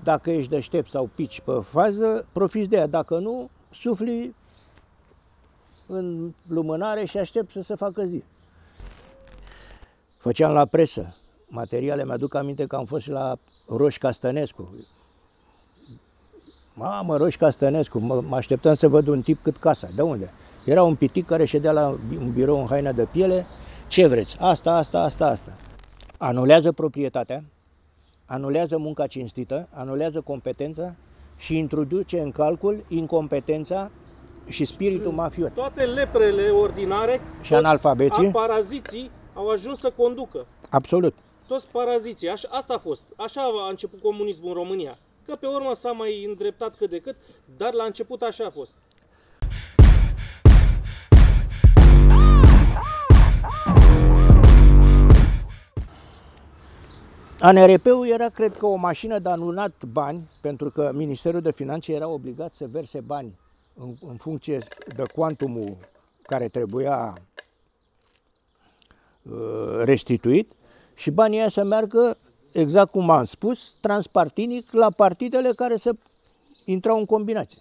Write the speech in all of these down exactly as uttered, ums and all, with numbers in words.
dacă ești deștept sau pici pe fază, profiți de ea. Dacă nu, sufli în lumânare și aștept să se facă zi. Făceam la presă materiale, mi-aduc aminte că am fost la Roș Castănescu. Mamă, Roș Castănescu, mă, mă așteptam să văd un tip cât casa. De unde? Era un pitic care ședea la un birou în haină de piele. Ce vreți? Asta, asta, asta, asta. Anulează proprietatea, anulează munca cinstită, anulează competența și introduce în calcul incompetența și spiritul mafiot. Toate leprele ordinare și analfabeții, paraziții au ajuns să conducă. Absolut. Toți paraziții. Așa, asta a fost. Așa a început comunismul în România. Că pe urmă s-a mai îndreptat cât de cât, dar la început așa a fost. A N R P-ul era, cred că, o mașină de anunat bani, pentru că Ministerul de Finanțe era obligat să verse bani în, în funcție de cuantumul care trebuia uh, restituit și banii ăia să meargă, exact cum am spus, transpartinic la partidele care să intrau în combinație.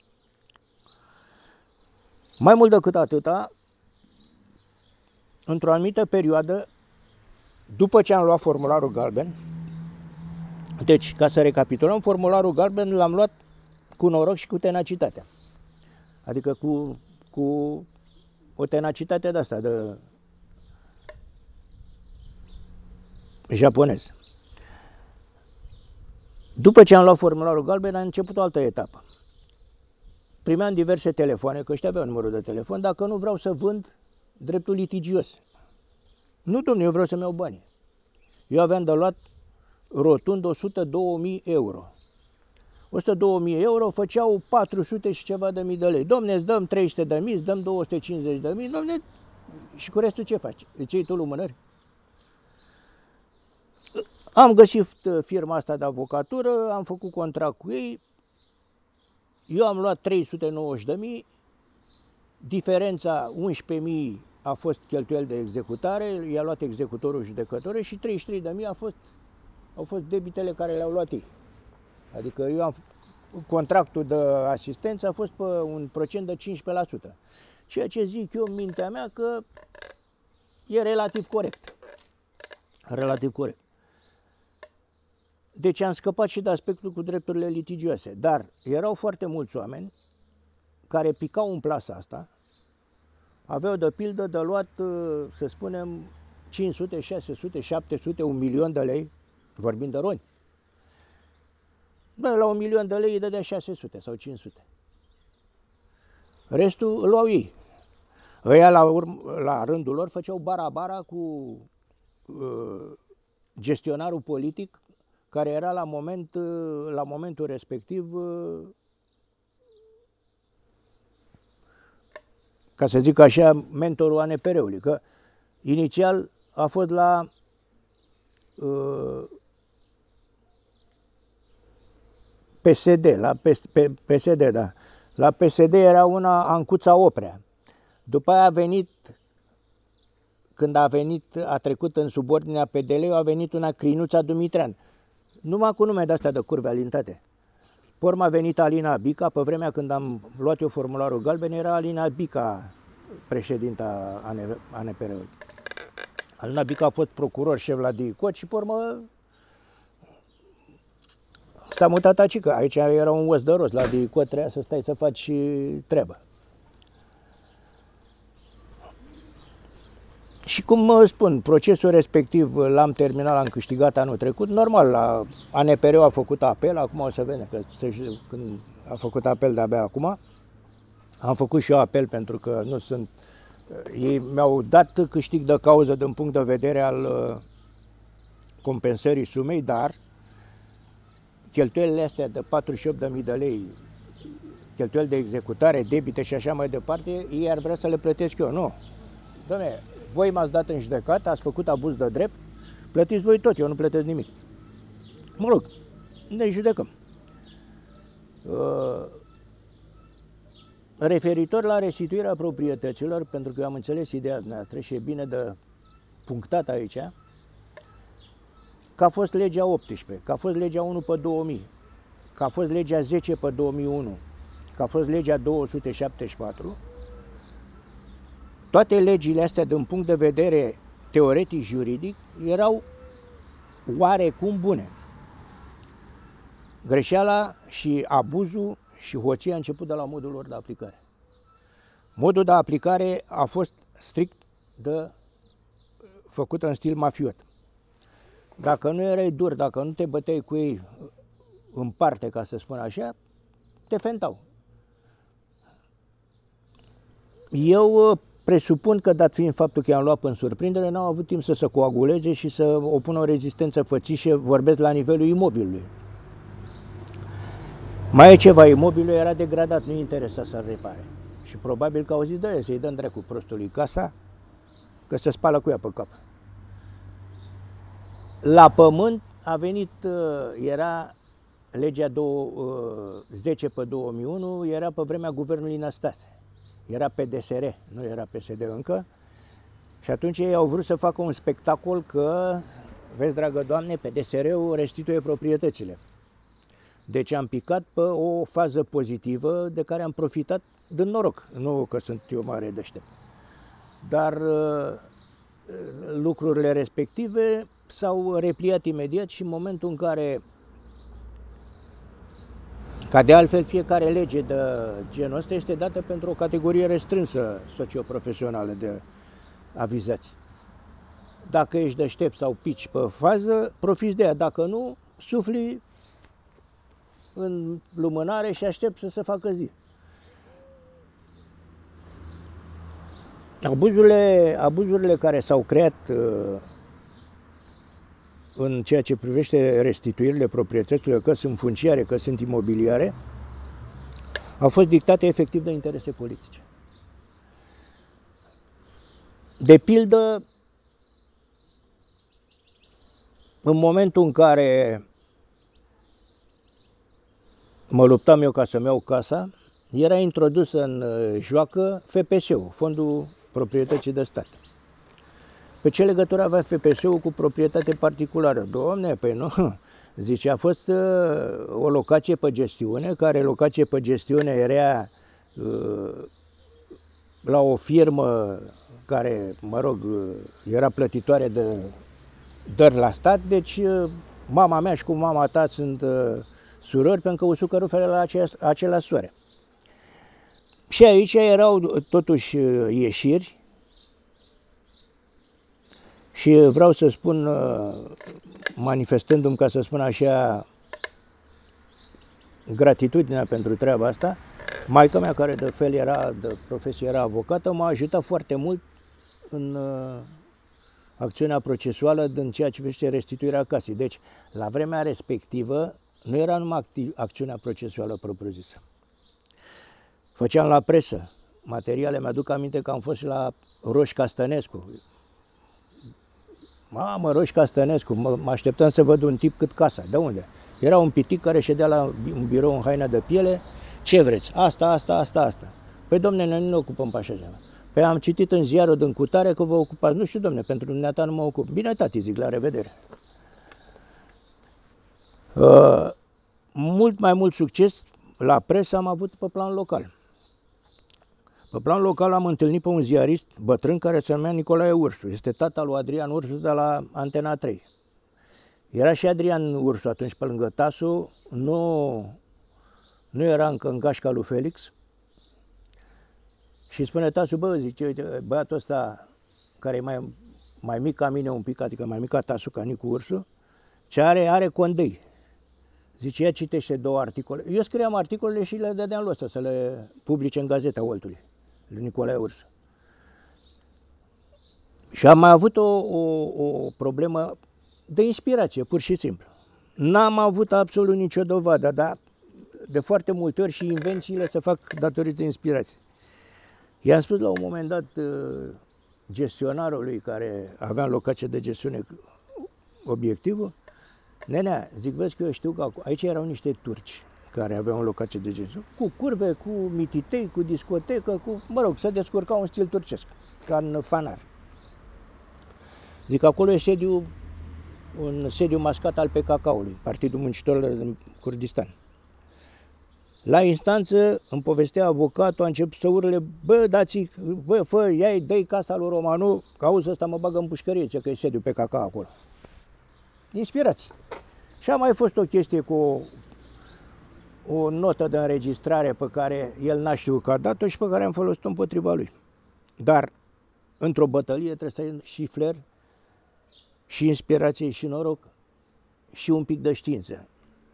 Mai mult decât atâta, într-o anumită perioadă, după ce am luat formularul galben, deci, ca să recapitulăm, formularul galben l-am luat cu noroc și cu tenacitatea. Adică cu, cu o tenacitate de asta, de japonez. După ce am luat formularul galben, a început o altă etapă. Primeam diverse telefoane, că ăștia aveau numărul de telefon, dacă nu vreau să vând dreptul litigios. Nu, domnule, eu vreau să-mi iau banii. Eu aveam de luat rotund o sută două mii euro. o sută două mii euro făceau patru sute și ceva de mii de lei. Dom'le, îți dăm trei sute de mii, îți dăm două sute cincizeci de mii, dom'le, și cu restul ce faci? Îți iei tu lumânări? Am găsit firma asta de avocatură, am făcut contract cu ei, eu am luat trei sute nouăzeci de mii, diferența unsprezece mii a fost cheltuieli de executare, i-a luat executorul judecătorul și treizeci și trei de mii a fost, au fost debitele care le-au luat ei. Adică eu am, contractul de asistență a fost pe un procent de cincisprezece la sută. Ceea ce zic eu în mintea mea că e relativ corect. Relativ corect. Deci am scăpat și de aspectul cu drepturile litigioase, dar erau foarte mulți oameni care picau în plasa asta, aveau de pildă de luat, să spunem, cinci sute, șase sute, șapte sute, un milion de lei, vorbind de roni. Bă, la un milion de lei îi dădea șase sute sau cinci sute. Restul îl luau ei. Ăia la, urm- la rândul lor făceau bara-bara cu uh, gestionarul politic care era la, moment, uh, la momentul respectiv, uh, ca să zic așa, mentorul A N P R-ului, că inițial a fost la uh, P S D, la P S D, da. La P S D era una Ancuța Oprea. După aia a venit, când a venit, a trecut în subordinea P D L-ului, a venit una Crinuța Dumitrean. Numai cu nume de-astea de curve alintate. Pe urmă a venit Alina Bica, pe vremea când am luat eu formularul galben, era Alina Bica președinta A N P R-ului. Alina Bica a fost procuror șef la D I C O T și pe urmă s-a mutat aici, că aici era un os de rost, la D I C O T trebuia să stai să faci treabă. Și cum spun, procesul respectiv l-am terminat, l-am câștigat anul trecut. Normal, la A N P R-ul a făcut apel, acum o să vedem, că când a făcut apel de-abia acum. Am făcut și eu apel pentru că nu sunt... Ei mi-au dat câștig de cauză din punct de vedere al compensării sumei, dar cheltuielile astea de patruzeci și opt de mii de lei, cheltuieli de executare, debite și așa mai departe, ei ar vrea să le plătesc eu. Nu. Doamne, voi m-ați dat în judecată, ați făcut abuz de drept, plătiți voi tot, eu nu plătesc nimic. Mă rog, ne judecăm. Uh, referitor la restituirea proprietăților, pentru că eu am înțeles ideea dumneavoastră și e bine de punctat aici, că a fost legea optsprezece, că a fost legea unu pe două mii. că a fost legea zece pe două mii unu, că a fost legea două sute șaptezeci și patru, toate legile astea, din punct de vedere teoretic-juridic, erau oarecum bune. Greșeala și abuzul și hoția a început de la modul lor de aplicare. Modul de aplicare a fost strict de făcut în stil mafiot. Dacă nu erai dur, dacă nu te băteai cu ei în parte, ca să spun așa, te fentau. Eu presupun că, dat fiind faptul că i-am luat în surprindere, n-au avut timp să se coaguleze și să opună o rezistență fățișă, vorbesc la nivelul imobilului. Mai e ceva, imobilul era degradat, nu-i interesa să-l repare. Și probabil că au zis, dă să-i dăm dracu prostului casa, că se spală cu ea pe cap. La pământ a venit, era legea zece pe două mii unu, era pe vremea guvernului Năstase. Era P D S R, nu era P S D încă. Și atunci ei au vrut să facă un spectacol că, vezi, dragă Doamne, P D S R-ul restituie proprietățile. Deci am picat pe o fază pozitivă de care am profitat din noroc. Nu că sunt eu mare deștept. Dar lucrurile respective s-au repliat imediat și în momentul în care, ca de altfel fiecare lege de genul ăsta este dată pentru o categorie restrânsă socioprofesională de avizați. Dacă ești deștept sau pici pe fază, profiți de ea. Dacă nu, sufli în lumânare și aștept să se facă zi. Abuzurile, abuzurile care s-au creat uh, în ceea ce privește restituirile proprietăților, că sunt funciare, că sunt imobiliare, au fost dictate efectiv de interese politice. De pildă, în momentul în care mă luptam eu ca să-mi iau casa, era introdus în joacă F P S-ul, Fondul Proprietății de Stat. Pe ce legătură avea F P S-ul cu proprietate particulară? Doamne, păi nu, zice, a fost uh, o locație pe gestiune, care locație pe gestiune era uh, la o firmă care, mă rog, era plătitoare de dări la stat, deci uh, mama mea și cu mama ta sunt uh, surori, pentru că usucă rufele la aceleași soare. Și aici erau totuși ieșiri și vreau să spun, manifestându-mi, ca să spun așa, gratitudinea pentru treaba asta, maica mea, care de fel era, de profesie era avocată, m-a ajutat foarte mult în acțiunea procesuală din ceea ce privește restituirea casei. Deci, la vremea respectivă, nu era numai acțiunea procesuală propriu-zisă. Făceam la presă materiale, mi-aduc aminte că am fost și la Roș Castănescu. Mamă, Roș Castănescu, mă așteptam să văd un tip cât casa. De unde? Era un pitic care ședea la un birou în haină de piele. Ce vreți? Asta, asta, asta, asta. Păi, domne, noi nu ne ocupăm pe așa ceva. Păi am citit în ziarul din cutare că vă ocupați. Nu știu, domne, pentru dumneata nu mă ocup. Bine, tati, zic, la revedere. Uh, mult mai mult succes la presă am avut pe plan local. Pe plan local am întâlnit pe un ziarist bătrân care se numea Nicolae Ursu. Este tata lui Adrian Ursu de la Antena trei. Era și Adrian Ursu atunci pe lângă Tasu, nu, nu era încă în gașca lui Felix. Și spune Tasu, bă, zice, uite, băiatul ăsta care e mai, mai mic ca mine un pic, adică mai mic ca Tasu, ca Nicu Ursu, ce are, are condei. Zice, ia citește două articole. Eu scriam articolele și le dădeam lui ăsta să le publice în Gazeta Oltului, lui Nicolae Ursu. Și am mai avut o, o, o problemă de inspirație, pur și simplu. N-am avut absolut nicio dovadă, dar de foarte multe ori și invențiile se fac datorită inspirației. I-am spus la un moment dat gestionarului care avea în locație de gestiune obiectivul, nenea, zic, vezi că eu știu că aici erau niște turci care aveau o locație de gestiune, cu curve, cu mititei, cu discotecă, cu, mă rog, să descurcau un stil turcesc, ca în Fanar. Zic, acolo e sediu, un sediu mascat al P K K-ului, Partidul Muncitorilor din Kurdistan. La instanță îmi povestea avocatul, a început să urle, bă, dați bă, fă, ia-i, dă-i casa lui Romanu, că auzi ăsta mă bagă în pușcărie, ce că e sediu pe caca acolo. Inspirați. Și a mai fost o chestie cu o, o notă de înregistrare pe care el n-a știut că a dat-o și pe care am folosit-o împotriva lui. Dar într-o bătălie trebuie să ai și flair, și inspirație, și noroc, și un pic de știință.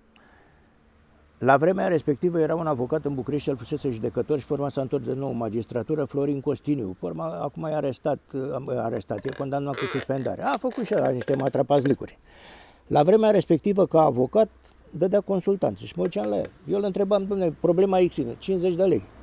La vremea respectivă era un avocat în București, el fusese judecător și pe urmă s-a întors de nou în magistratură, Florin Costiniu. Pe urmă, acum e arestat, arestat, e condamnat cu suspendare. A făcut și ăla niște matrapazlicuri. La vremea respectivă, ca avocat, dădea consultanță și mă duceam la el. Eu îl întrebam, dom'le, problema X, cincizeci de lei.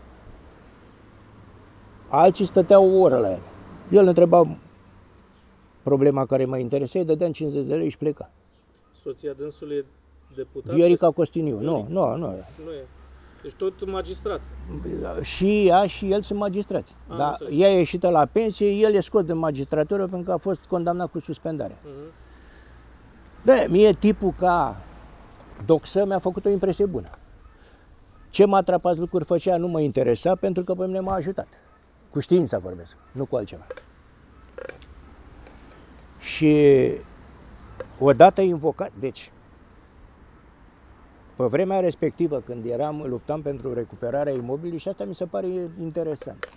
Alții stăteau o oră la el. Eu îl întrebam problema care mă interesa, îi dădeam cincizeci de lei și pleca. Soția dânsului e deputat? Viorica Costiniu, Viorica. nu, nu, nu. Nu e. Deci tot magistrat. Și ea și el sunt magistrați. Am Dar înțeles. ea e ieșită la pensie, el e scos din magistratură pentru că a fost condamnat cu suspendare. Uh-huh. Da, mie tipul ca doxă mi-a făcut o impresie bună. Ce m-a atrapat lucruri făcea nu mă interesa pentru că pe mine m-a ajutat. Cu știința vorbesc, nu cu altceva. Și odată invocat, deci pe vremea respectivă, când eram, luptam pentru recuperarea imobilului, și asta mi se pare interesant.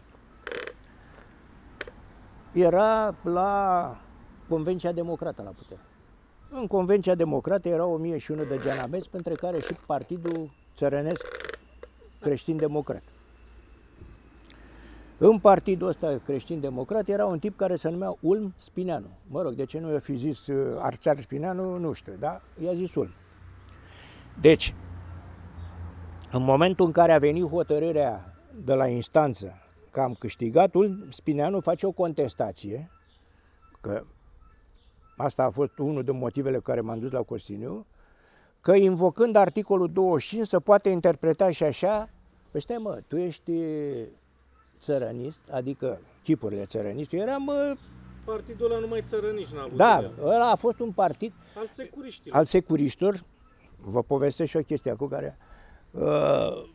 Era la Convenția Democrată la putere. În Convenția Democrată erau o mie și unu de geanabeți, printre care și Partidul Țărănesc Creștin-Democrat. În partidul ăsta creștin-democrat era un tip care se numea Ulm Spineanu. Mă rog, de ce nu i-a fi zis Arțar Spineanu, nu știu, da? I-a zis Ulm. Deci, în momentul în care a venit hotărârea de la instanță că am câștigat, Ulm Spineanu face o contestație, că asta a fost unul din motivele care m-am dus la Costiniu, că invocând articolul douăzeci și cinci se poate interpreta și așa, păi stai mă, tu ești țărănist, adică chipurile țărănist, eram... Mă, partidul ăla numai țărănici n-a avut. Da, ăla a fost un partid al securiștilor. Al securiștilor. Vă povestesc și o chestie acum care... Uh,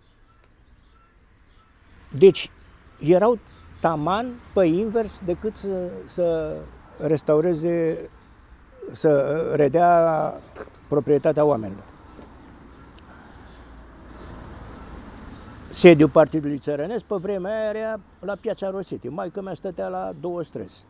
deci, erau taman pe invers decât să, să restaureze, să redea proprietatea oamenilor. Sediul Partidului Țărănesc, pe vremea aia, era la Piața Rosetti. Maică mea stătea la două străzi.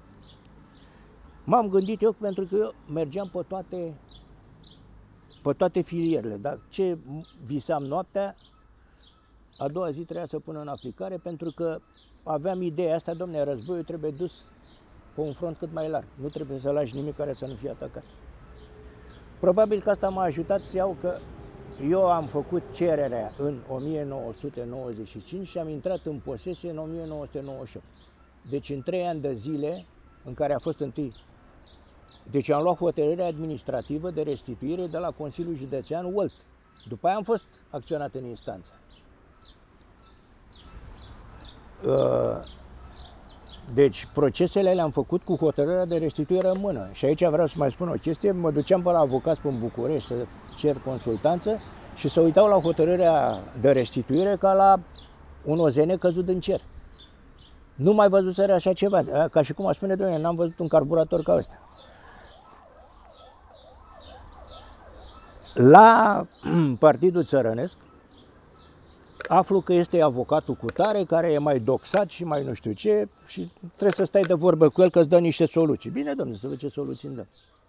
M-am gândit eu, pentru că eu mergeam pe toate, pe toate filierele, dar ce visam noaptea, a doua zi trebuia să pun în aplicare, pentru că aveam ideea asta, domne, războiul trebuie dus pe un front cât mai larg. Nu trebuie să lași nimic care să nu fie atacat. Probabil că asta m-a ajutat să iau că eu am făcut cererea în o mie nouă sute nouăzeci și cinci și am intrat în posesie în o mie nouă sute nouăzeci și opt. Deci în trei ani de zile în care a fost întâi. Deci am luat hotărârea administrativă de restituire de la Consiliul Județean Olt. După aia am fost acționat în instanță. Deci procesele le-am făcut cu hotărârea de restituire în mână. Și aici vreau să mai spun o chestie. Mă duceam pe la avocați pe București să cer consultanță și să uitau la hotărârea de restituire ca la un ozene căzut din cer. Nu mai văzuseră așa ceva. Ca și cum aș spune, doamne, n-am văzut un carburator ca ăsta. La Partidul Țărănesc aflu că este avocatul cutare care e mai doxat și mai nu știu ce și trebuie să stai de vorbă cu el că îți dă niște soluții. Bine, domnule, să văd ce soluții îmi dă.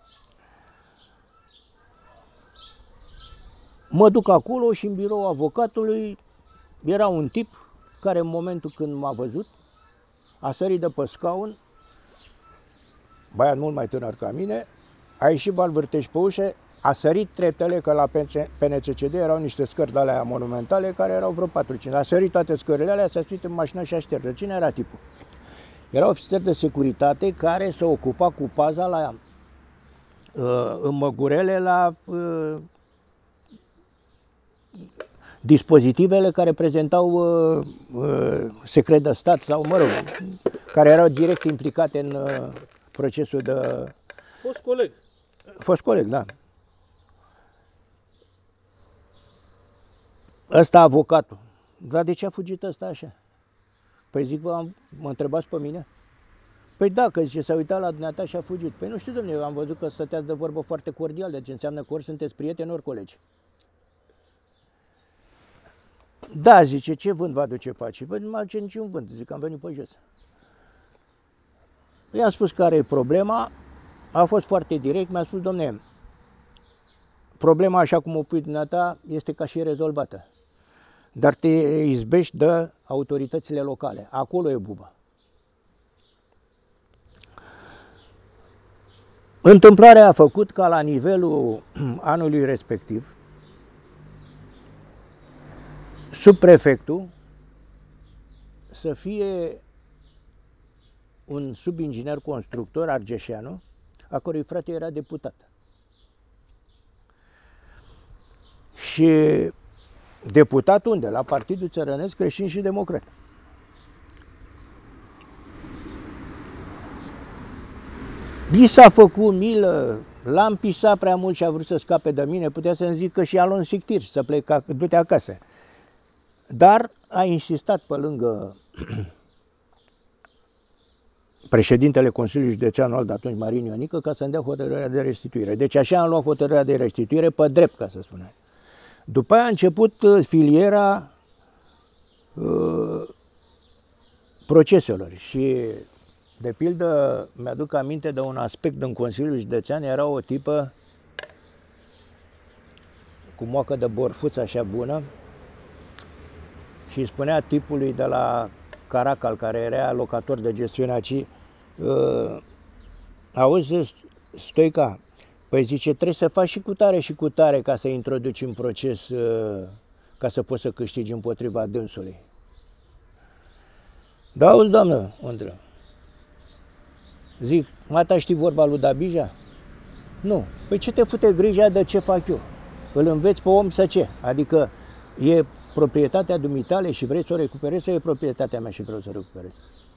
Mă duc acolo și în biroul avocatului era un tip care în momentul când m-a văzut a sărit de pe scaun, băiat mult mai tânăr ca mine, a ieșit Valvârteș pe ușă, a sărit treptele, că la P N C C D erau niște scări de-alea monumentale care erau vreo patru cinci. A sărit toate scările alea, s-a suit în mașină și a șters. Cine era tipul? Era ofițer de securitate care se ocupa cu paza la uh, în Măgurele la uh, dispozitivele care prezentau uh, uh, secret de stat sau, mă rog, care erau direct implicate în uh, procesul de... Fost coleg. Fost coleg, da. ăsta avocatul. Dar de ce a fugit ăsta așa? Păi zic, vă, mă întrebați pe mine? Păi da, că zice, s-a uitat la dumneata și a fugit. Păi nu știu, domnule, eu am văzut că stăteați de vorbă foarte cordial, deci înseamnă că ori sunteți prieteni, ori colegi. Da, zice, ce vânt va aduce pacii? Păi nu mă aduce niciun vânt, zic, am venit pe jos. I-am spus care e problema, a fost foarte direct, mi-a spus, domne, problema așa cum o pui dumneata este ca și rezolvată. Dar te izbești de autoritățile locale, acolo e buba. Întâmplarea a făcut ca la nivelul anului respectiv, subprefectul să fie un subinginer constructor argeșeanu, a cărui frate era deputat. Și deputat unde? La Partidul Țărănesc Creștin și Democrat. I s-a făcut milă, l-am pisat prea mult și a vrut să scape de mine, putea să-mi zică și alo în sictir și să plec, du-te acasă. Dar a insistat pe lângă președintele Consiliului Județean al de atunci, Marin Ionică, ca să-mi dea hotărârea de restituire. Deci așa am luat hotărârea de restituire pe drept, ca să spunem. După aia a început filiera uh, proceselor și, de pildă, mi-aduc aminte de un aspect din Consiliul Județean, era o tipă cu moacă de borfuță așa bună și îi spunea tipului de la Caracal, care era locator de gestiune aici, uh, auzi, Stoica, păi zice, trebuie să faci și cu tare și cu tare ca să introduci în proces, uh, ca să poți să câștigi împotriva dânsului. Da, auzi, doamnă, Ondră. Zic, mata știi vorba lui Dabija? Nu. Păi ce te fute grija de ce fac eu? Îl înveți pe om să ce? Adică e proprietatea dumitale și vrei să o recuperezi sau e proprietatea mea și vreau să o recuperez?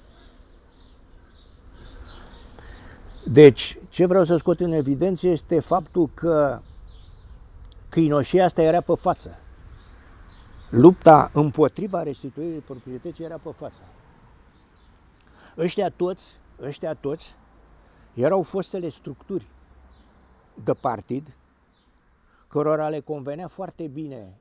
Deci, ce vreau să scot în evidență este faptul că câinoșia asta era pe față. Lupta împotriva restituirii proprietății era pe față. Ăștia toți, ăștia toți erau fostele structuri de partid, cărora le convenea foarte bine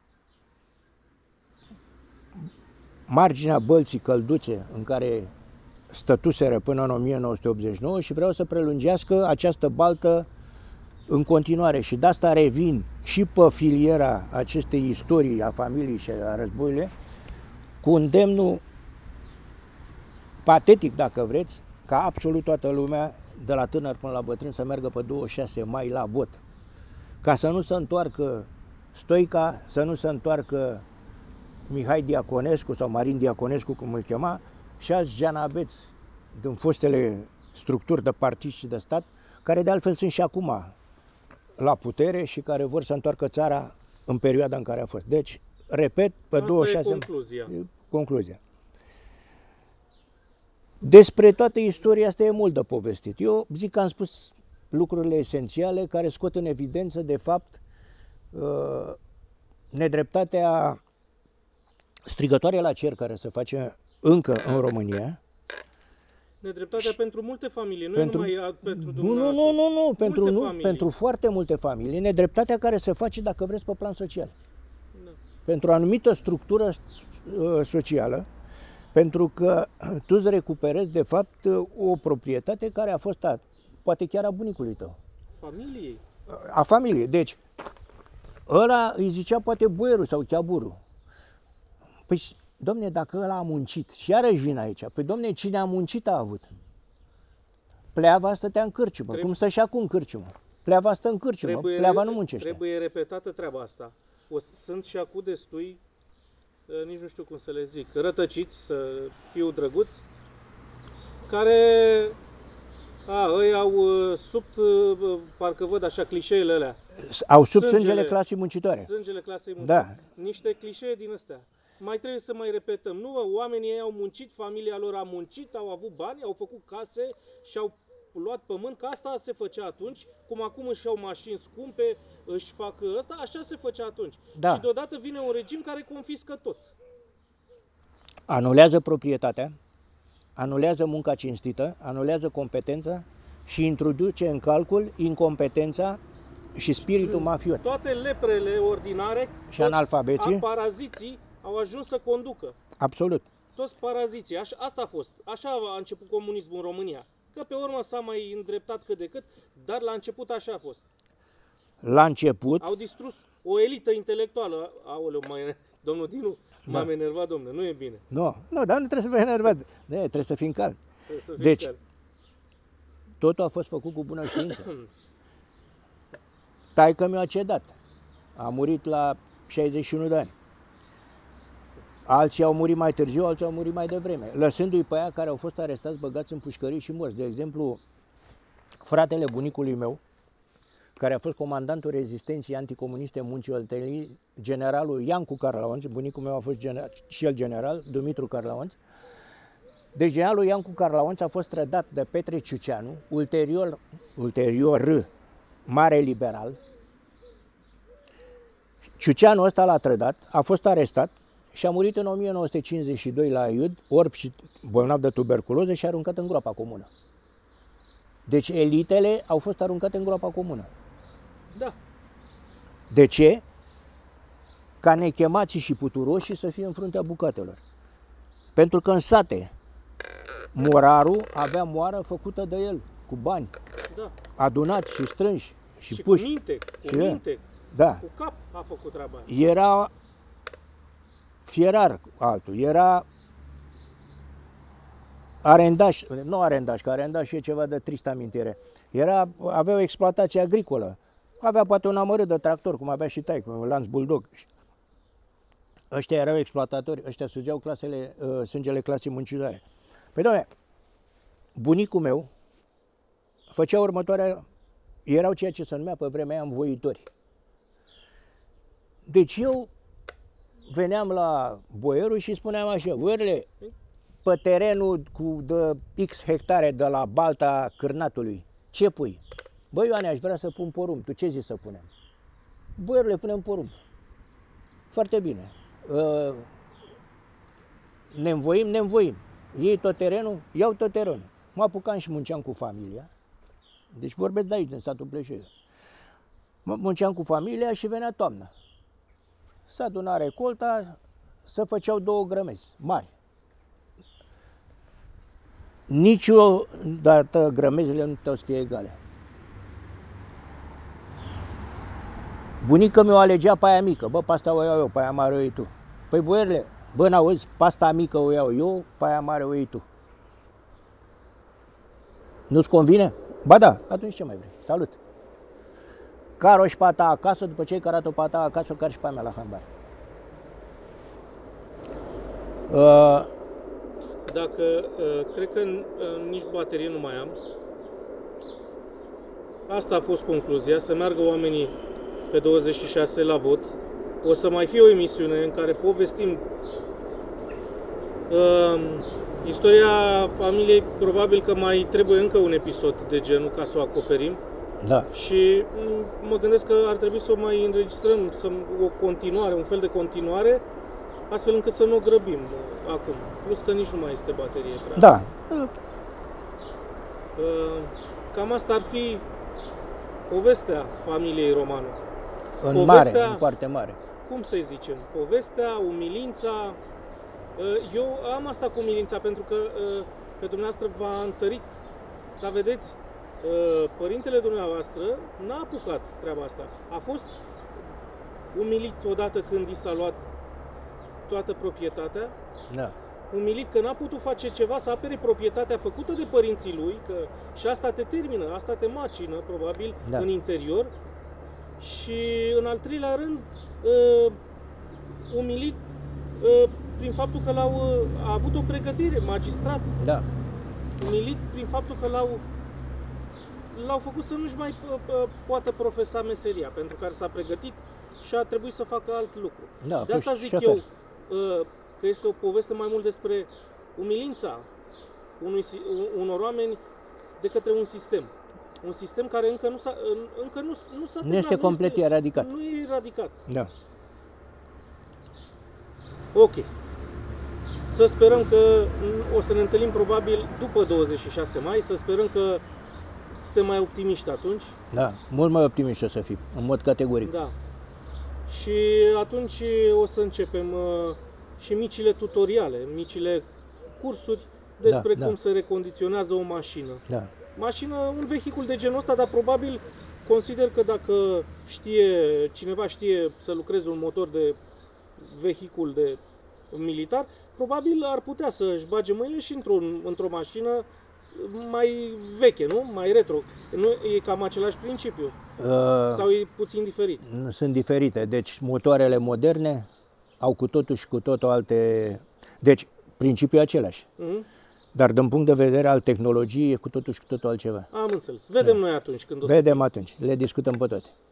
marginea Bălții Călduțe, în care stătuseră până în o mie nouă sute optzeci și nouă și vreau să prelungească această baltă în continuare. Și de asta revin și pe filiera acestei istorii a familiei și a războiului, cu îndemnul patetic, dacă vreți, ca absolut toată lumea, de la tânăr până la bătrân, să meargă pe douăzeci și șase mai la vot. Ca să nu se întoarcă Stoica, să nu se întoarcă Mihai Diaconescu sau Marin Diaconescu, cum îl chema, și alți janabeți din fostele structuri de partid și de stat, care de altfel sunt și acum la putere și care vor să întoarcă țara în perioada în care a fost. Deci, repet, pe Asta douăzeci și șase... e concluzia. Concluzia. Despre toată istoria asta e mult de povestit. Eu zic că am spus lucrurile esențiale care scot în evidență, de fapt, nedreptatea strigătoare la cer care se face încă în România. Nedreptatea și pentru multe familii, nu pentru, numai pentru nu, nu, nu, nu, nu, pentru, nu pentru foarte multe familii. Nedreptatea care se face, dacă vreți, pe plan social. Da. Pentru o anumită structură socială, pentru că tu îți recuperezi, de fapt, o proprietate care a fost a, poate chiar a bunicului tău. Familiei. A familiei. Deci, ăla îi zicea poate boierul sau chiaburul. Păi, domne, dacă ăla a muncit, și iarăși vin aici, păi, domne, cine a muncit a avut? Pleava stătea în cârciumă, trebuie, cum stă și acum în cârciumă. Pleava stă în cârciumă, trebuie, pleava nu muncește. Trebuie repetată treaba asta. O, sunt și acum destui, nici nu știu cum să le zic, rătăciți, să fiu drăguți, care, a, ei au subt, parcă văd așa clișeele alea. Au sub sângele, sângele clasei muncitoare. Sângele clasei muncitoare. Da. Niște clișee din astea. Mai trebuie să mai repetăm. Nu, oamenii ei au muncit, familia lor a muncit, au avut bani, au făcut case și au luat pământ, că asta se făcea atunci, cum acum își iau mașini scumpe, își fac ăsta, așa se făcea atunci. Da. Și deodată vine un regim care confiscă tot. Anulează proprietatea, anulează munca cinstită, anulează competența și introduce în calcul incompetența și spiritul mafiot. Toate leprele ordinare Și analfabeții? Paraziții au ajuns să conducă. Absolut. Toți paraziții. Așa, asta a fost. Așa a început comunismul în România. Că pe urmă s-a mai îndreptat cât de cât, dar la început așa a fost. La început... Au distrus o elită intelectuală. Aoleu, mai, domnul Dinu, m-am da. enervat, domnule, nu e bine. Nu, nu, dar nu trebuie să fii enervat. Nu, trebuie să fim calmi. Trebuie să fim deci, calmi. Totul a fost făcut cu bună știință. Taică mi-a cedat. A murit la șaizeci și unu de ani. Alții au murit mai târziu, alții au murit mai devreme, lăsându-i pe aia care au fost arestați, băgați în pușcării și morți. De exemplu, fratele bunicului meu, care a fost comandantul rezistenței anticomuniste Muncii Oltenii, generalul Iancu Carlaonț, bunicul meu a fost gener- și el general, Dumitru Carlaonț. Deci generalul Iancu Carlaonț a fost trădat de Petre Ciuceanu, ulterior, ulterior mare liberal. Ciuceanu ăsta l-a trădat, a fost arestat și a murit în o mie nouă sute cincizeci și doi la Iud, orb și bolnav de tuberculoză, și aruncat în groapa comună. Deci elitele au fost aruncate în groapa comună. Da. De ce? Ca nechemații și puturoșii să fie în fruntea bucatelor. Pentru că în sate, morarul avea moară făcută de el, cu bani, da. adunați și strânși și, și puși. cu minte, cu și minte, da. cu cap a făcut treaba. Era fierar altul, era arendaș, nu arendaș, că arendaș e ceva de tristă amintire. Era, avea o exploatație agricolă, avea poate un amărât de tractor, cum avea și taică, un lanț bulldog. Ăștia erau exploatatori, ăștia sugeau clasele, uh, sângele clasei muncitoare. Păi doamne, bunicul meu făcea următoarea, erau ceea ce se numea pe vremea aia învoitori. Deci eu veneam la boierul și spuneam așa: boierule, pe terenul cu de X hectare de la balta Cârnatului, ce pui? Băi, Ioane, aș vrea să pun porumb, tu ce zici să punem? Boierule, punem porumb. Foarte bine. Ne învoim, ne învoim. Iei tot terenul, iau tot terenul. Mă apucam și munceam cu familia. Deci vorbesc de aici, din satul Pleșeu. Munceam cu familia și venea toamna. Se aduna recolta, se făceau două grămezi mari. Niciodată grămezile nu puteau să fie egale. Bunica mea o alegea pe aia mică. Bă, pe asta o iau eu, pe aia mare o iei tu. Păi boierle, bă, n-auzi, pe asta mică o iau eu, pe aia mare o iei tu. Nu-ți convine? Ba da, atunci ce mai vrei? Salut! Car-o și pata acasă, după ce ai carat-o pata acasă, o car și pe mea la hambar. Uh, Dacă, uh, cred că uh, nici baterie nu mai am, asta a fost concluzia, să meargă oamenii pe douăzeci și șase la vot. O să mai fie o emisiune în care povestim uh, istoria familiei, probabil că mai trebuie încă un episod de genul ca să o acoperim. Da. Și mă gândesc că ar trebui să o mai înregistrăm, să, o continuare, un fel de continuare, astfel încât să nu o grăbim acum. Plus că nici nu mai este baterie. Prea. Da. Cam asta ar fi povestea familiei Romanu. În povestea, mare, în parte mare. Cum să-i zicem? Povestea, umilința. Eu am asta cu umilința pentru că pe dumneavoastră v-a întărit. Dar vedeți, părintele dumneavoastră n-a apucat treaba asta. A fost umilit odată când i s-a luat toată proprietatea. Da. Umilit că n-a putut face ceva să apere proprietatea făcută de părinții lui, că și asta te termină, asta te macină, probabil, da. În interior. Și în al treilea rând, uh, umilit uh, prin faptul că l-au uh, a avut o pregătire, magistrat. Da. Umilit prin faptul că l-au l-au făcut să nu-și mai uh, poată profesa meseria pentru care s-a pregătit și a trebuit să facă alt lucru. Da, de asta zic șofer. eu uh, că este o poveste mai mult despre umilința unui, unor oameni de către un sistem. Un sistem care încă nu s-a, încă nu, nu s-a Nu este complet eradicat. Nu e eradicat. Da. Ok. Să sperăm că o să ne întâlnim probabil după douăzeci și șase mai, să sperăm că suntem mai optimiști atunci. Da, mult mai optimiști o să fim, în mod categoric. Da. Și atunci o să începem uh, și micile tutoriale, micile cursuri despre da, cum da. se recondiționează o mașină. Da. Mașină, un vehicul de genul ăsta, dar probabil consider că dacă știe, cineva știe să lucreze un motor de vehicul de militar, probabil ar putea să-și bage mâinile și într-o, într-o mașină mai veche, nu? Mai retro. Nu e cam același principiu? Uh, Sau e puțin diferit? Sunt diferite. Deci motoarele moderne au cu totul și cu totul alte... Deci principiul e același. Uh-huh. Dar din punct de vedere al tehnologiei e cu totul și cu totul altceva. Am înțeles. Vedem da. noi atunci când o să Vedem atunci. Le discutăm pe toate.